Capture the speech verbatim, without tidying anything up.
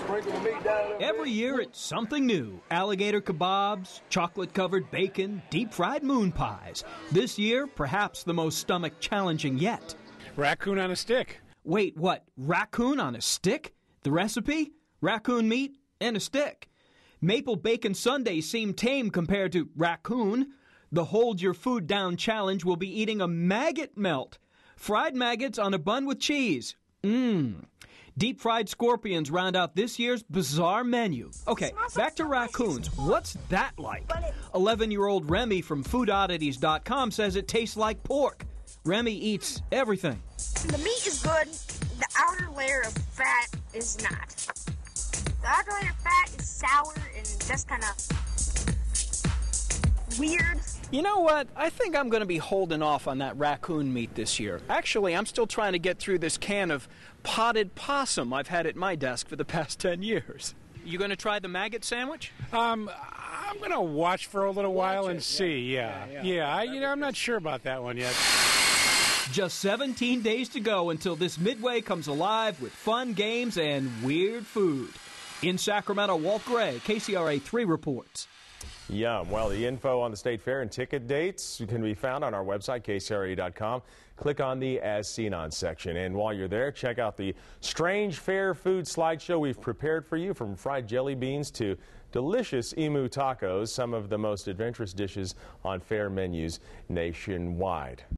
sprinkle the meat down. Every year it's something new. Alligator kebabs, chocolate-covered bacon, deep-fried moon pies. This year, perhaps the most stomach-challenging yet. Raccoon on a stick. Wait, what? Raccoon on a stick? The recipe? Raccoon meat and a stick. Maple bacon sundaes seem tame compared to raccoon. The Hold Your Food Down challenge will be eating a maggot melt. Fried maggots on a bun with cheese. Mmm. Deep-fried scorpions round out this year's bizarre menu. Okay, back to raccoons. What's that like? eleven-year-old Remy from food oddities dot com says it tastes like pork. Remy eats everything. The meat is good. The outer layer of fat is not. The outer layer of fat is sour and just kind of weird. You know what? I think I'm going to be holding off on that raccoon meat this year. Actually, I'm still trying to get through this can of potted possum I've had at my desk for the past ten years. You going to try the maggot sandwich? Um, I'm going to watch for a little while Watch and it, see. Yeah, yeah. yeah. yeah. yeah I, you know, I'm not sure about that one yet. Just seventeen days to go until this midway comes alive with fun games and weird food. In Sacramento, Walt Gray, K C R A three reports. Yum. Well, the info on the state fair and ticket dates can be found on our website, K C R A dot com. Click on the As Seen On section. And while you're there, check out the strange fair food slideshow we've prepared for you, from fried jelly beans to delicious emu tacos, some of the most adventurous dishes on fair menus nationwide.